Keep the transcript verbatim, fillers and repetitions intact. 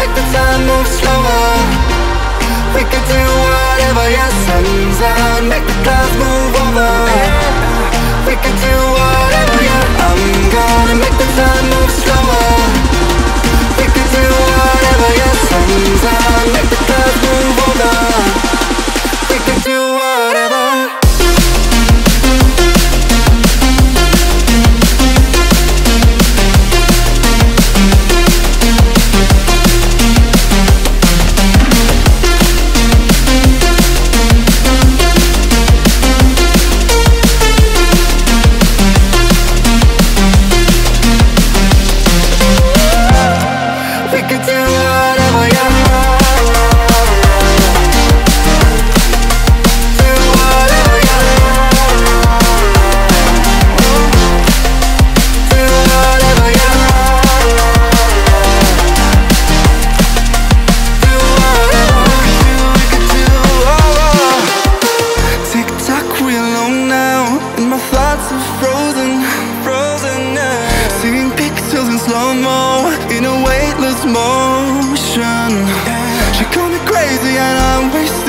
make the time move slower. We could do whatever, yeah, sun's out, make the clouds move over. We could do whatever, yeah, I'm gonna make the time move slower. We could do whatever, yeah, sun's out, make the clouds move over. We could do whatever. Motion. She called me crazy and I'm wasting